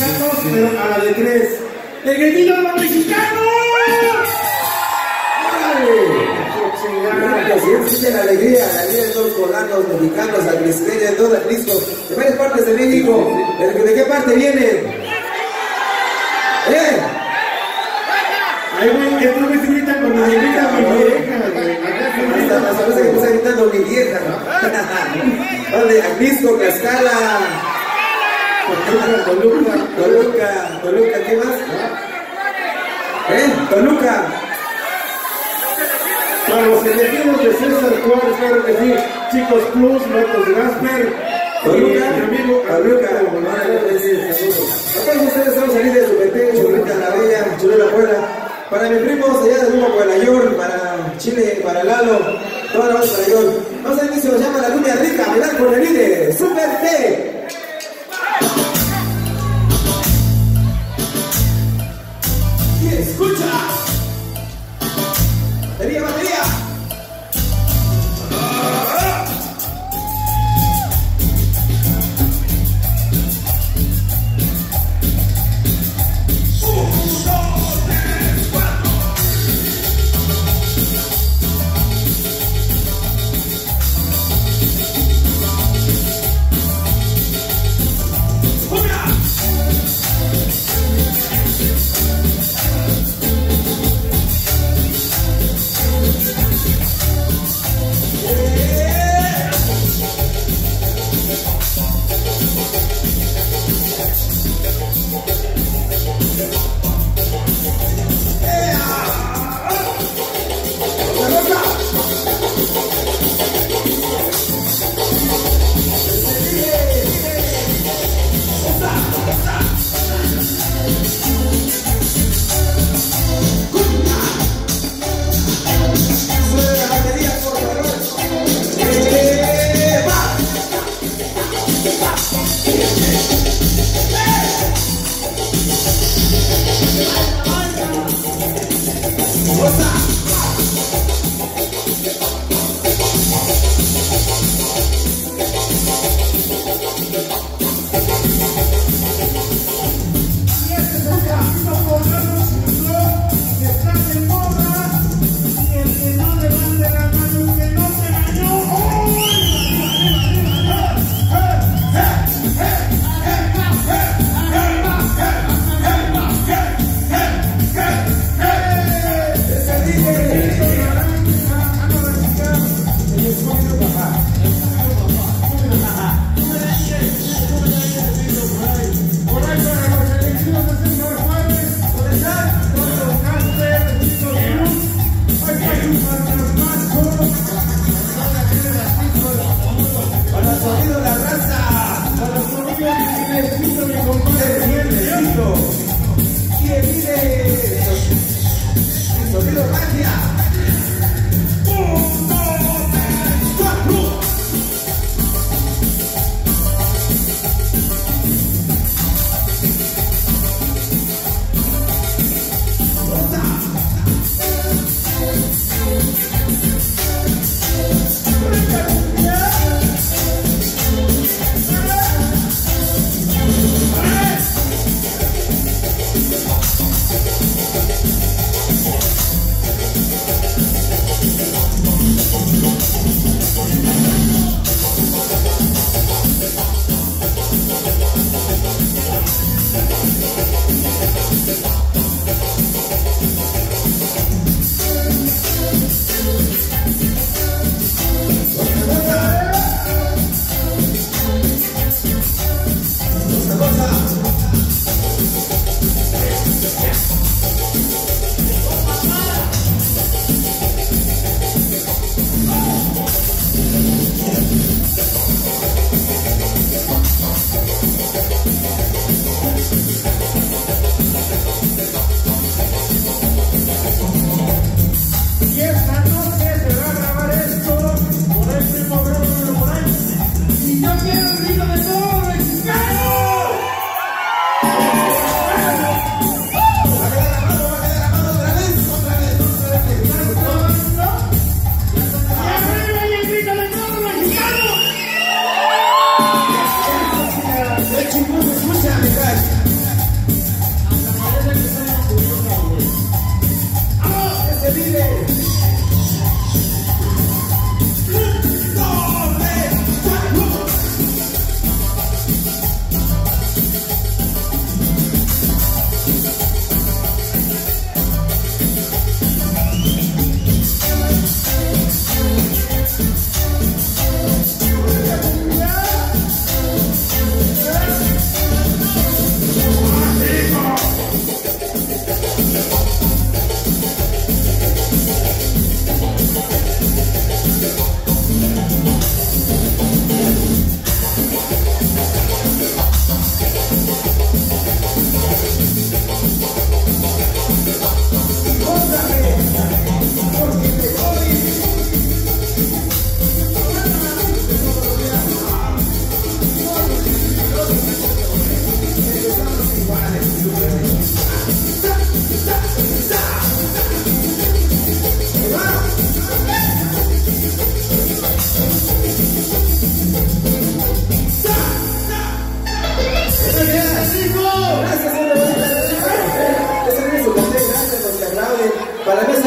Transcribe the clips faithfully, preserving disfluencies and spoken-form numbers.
mexicanos, pero a la de tres. ¡El grillito de los mexicanos! Que si existe la alegría, la alegría de todos los poblanos, mexicanos, atlisqueños, de todo Atlisco, de varias partes de México. ¿De, de qué parte vienen? ¿Eh? Ay, güey, que tú me gritas cuando me gritas mi vieja, güey. Hasta la cerveza que me está gritando mi vieja, ¿no? ¿Dónde? Atlisco, Tlaxcala, Toluca, Toluca, Toluca, Toluca, ¿qué más? ¿Eh? Toluca. Para los elegidos de César Juárez, claro que sí. Chicos Plus, Matos Gasper, Toluca, mi amigo Toluca, a todos ustedes estamos saliendo de Supetén, Chulita la Bella, Chulita Puebla. Para mis primos allá de Luma Pueblayor, para Chile, para Lalo, toda la banda de Pueblayor. Vamos a inicio, se llama La Luna Rica, bailar con el líder, Super T. Y escucha. Batería, batería.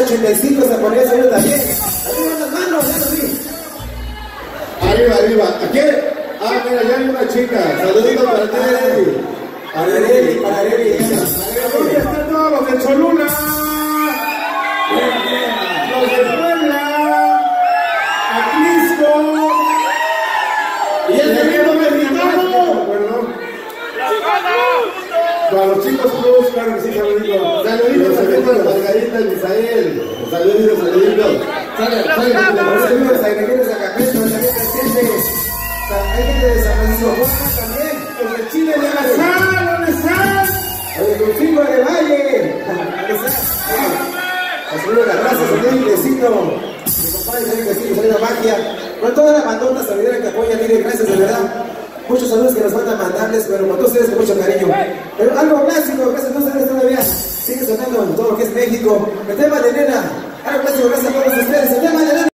ochenta y cinco se ponía saludo también. Arriba las manos, ya así. Arriba, arriba. ¿A quién? Ah, mira, ya hay una chica. Saluditos para ti, Areli. Para Areli, para Areli. ¿Dónde están todos los de Cholula? Los de Puebla. Atlisco. Y el gobierno mexicano. Para los chicos plus, claro que sí, saluditos. Saluditos a Margarita y Misael. Saluditos, saluditos. Saludos a Ingenieros de Acapulco, también presentes. Hay gente de San Francisco Juan también. Los de Chile de la Sal, ¿dónde están? Oye, Rufino de Valle. ¿Dónde están? Saludos, las gracias a ti, Lecito. Mi compadre, soy Castillo, soy la magia. Con toda la bandota salidera que apoya, mire, gracias de verdad. Muchos saludos que nos faltan mandarles, pero con todos ustedes con mucho cariño. Pero algo clásico, gracias a ustedes.